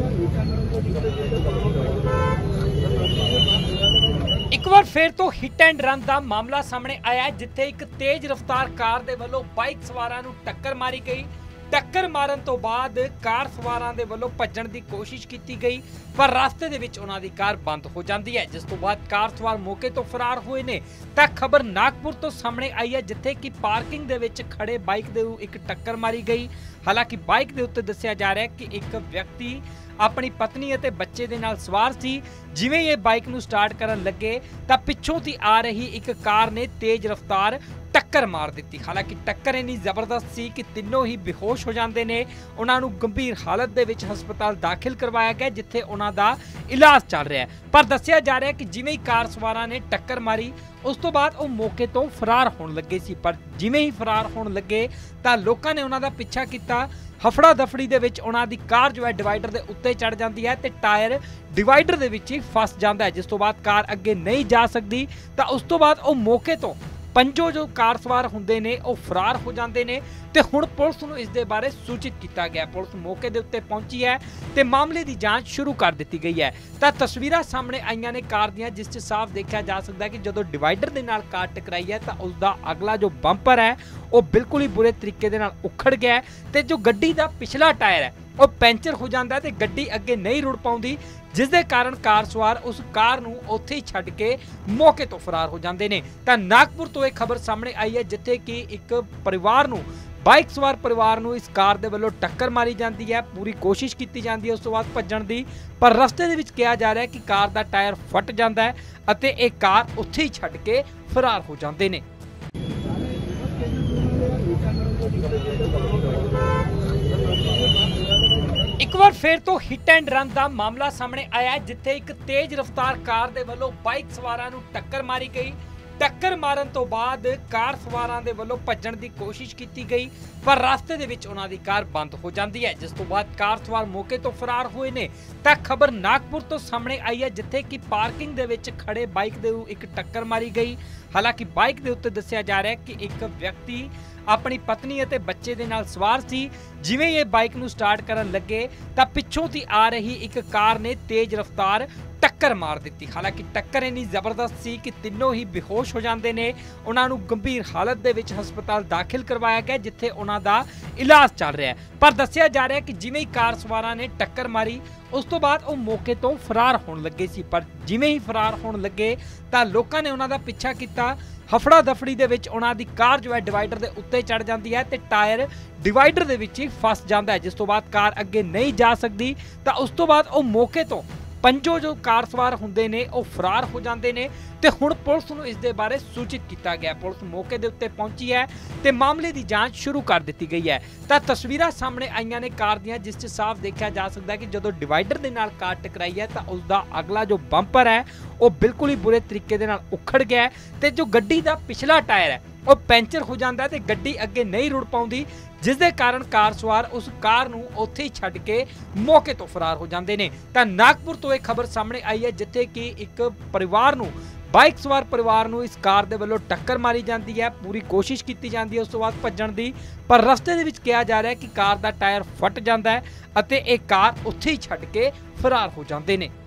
एक बार फिर तो हिट एंड रन का मामला सामने आया जिथे एक तेज रफ्तार कार दे वल्लों बाइक सवारां नूं टक्कर मारी गई। टक्कर मारन तो बाद कार सवारां दे वल्लों भज्जण दी कोशिश की गई पर रास्ते दे विच उन्हां दी कार बंद हो जाती है, जिस तो बाद कार सवार मौके तो फरार हुए ने। तां खबर नागपुर तो सामने आई है जिथे कि पार्किंग दे विच खड़े बाइक दे एक टक्कर मारी गई। हालांकि बाइक दे उत्ते दस्सिया जा रहा है कि एक व्यक्ति अपनी पत्नी अते बच्चे दे नाल सवार सी। जिवें ये बाइक नूं स्टार्ट करन लगे तां पिछों ती आ रही एक कार ने तेज रफ्तार टक्कर मार दी। हालांकि टक्कर इन्नी जबरदस्त सी कि तीनों ही बेहोश हो जाते हैं। उन्हां नूं गंभीर हालत दे विच हस्पताल दाखिल करवाया गया जिथे उन्हां दा इलाज चल रहा है। पर दस्सिया जा रहा है कि जिवें ही कार सवारां ने टक्कर मारी उस तो बाद वो मौके तो फरार होण लगे सी। पर जिवें ही फरार होण लगे तां लोकां ने उन्हां दा पिछा कीता। हफड़ा दफड़ी दे विच उन्हां दी कार जो है डिवाइडर दे उत्ते चढ़ जाती है ते टायर डिवाइडर दे विच ही फस जाता है, जिस तो बाद कार अगे नहीं जा सकती। तां उस तो बाद वो मौके तो पंजो जो कार सवार हुंदे ने वो फरार हो जाते हैं ते हुण पुलिस नूं इस दे बारे सूचित किया गया। पुलिस मौके दे उत्ते पहुंची है ते मामले की जांच शुरू कर दी गई है। तां तस्वीरां सामने आईयां ने कार दियां जिस च साफ देखा जा सकता है कि जदों डिवाइडर दे नाल कार टकराई है तां उसदा अगला जो बंपर है वो बिल्कुल ही बुरे तरीके दे नाल उखड़ गया है ते जो गड्डी दा पिछला टायर है वो पैंचर हो जाता है ते गड्डी अगे नहीं रुड़ पाउंदी, जिस दे कारण कार सवार उस कार नूं उत्थे ही छड्ड के मौके तो फरार हो जाते हैं। तां नागपुर तो एक खबर सामने आई है जिथे कि एक परिवार नूं बाइक सवार परिवार नूं इस कार दे वल्लों टक्कर मारी जाती है। पूरी कोशिश की जाती है उस तो बाद भज्जण दी, पर रस्ते दे विच कहा जा रहा है कि कार दा टायर फट जाता है अते एक कार उत्थे ही छड्ड के फरार हो जाते हैं। एक बार फिर तो हिट एंड रन का मामला सामने आया जिथे एक तेज रफ्तार कार दे वल्लों बाइक सवारां नूं टक्कर मारी गई। टक्कर मारन तो बाद कार सवारां दे वल्लों भज्जण दी कोशिश की गई पर रास्ते दे विच उन्हां दी कार बंद हो जाती है, जिस तो बाद कार सवार मौके तो फरार हुए ने। तां खबर नागपुर तो सामने आई है जिथे कि पार्किंग दे विच खड़े बाइक दे एक टक्कर मारी गई। हालांकि बाइक दे उत्ते दस्सिया जा रहा है कि एक व्यक्ति अपनी पत्नी अते बच्चे दे नाल सवार सी। जिवें ये बाइक नूं स्टार्ट करन लगे तां पिछों ती आ रही एक कार ने तेज रफ्तार टक्कर मार दी। हालांकि टक्कर इन्नी जबरदस्त सी कि तीनों ही बेहोश हो जाते हैं। उन्हां नूं गंभीर हालत दे विच हस्पताल दाखिल करवाया गया जिथे उन्हां दा इलाज चल रहा है। पर दस्सिया जा रहा है कि जिवें ही कार सवारां ने टक्कर मारी उस तो बाद वो मौके तो फरार होण लगे सी। पर जिवें ही फरार होण लगे तां लोकां ने उन्हां दा पिछा कीता। हफड़ा दफड़ी दे विच उन्हां दी कार जो है डिवाइडर दे उत्ते चढ़ जाती है ते टायर डिवाइडर दे विच ही फस जाता है, जिस तो बाद कार अगे नहीं जा सकती। तां उस तो बाद वो मौके तो पंजो जो कार सवार हुंदे ने वो फरार हो जाते हैं ते हुण पुलिस नूं इस दे बारे सूचित किया गया। पुलिस मौके दे उत्ते पहुंची है ते मामले की जांच शुरू कर दी गई है। तां तस्वीरां सामने आईयां ने कार दियां जिस च साफ देखा जा सकता है कि जदों डिवाइडर दे नाल कार टकराई है तां उसदा अगला जो बंपर है वो बिल्कुल ही बुरे तरीके दे नाल उखड़ गया है ते जो गड्डी दा पिछला टायर है वो पैंचर हो जाता है ते गड्डी अगे नहीं रुड़ पाउंदी, जिस दे कारण कार सवार उस कार नूं उत्थे ही छड्ड के मौके तो फरार हो जाते हैं। तां नागपुर तो एक खबर सामने आई है जिथे कि एक परिवार नूं बाइक सवार परिवार नूं इस कार दे वल्लों टक्कर मारी जाती है। पूरी कोशिश की जाती है उस तो बाद भज्जण दी, पर रस्ते दे विच कहा जा रहा है कि कार दा टायर फट जाता है अते एक कार उत्थे ही छड्ड के फरार हो जाते हैं।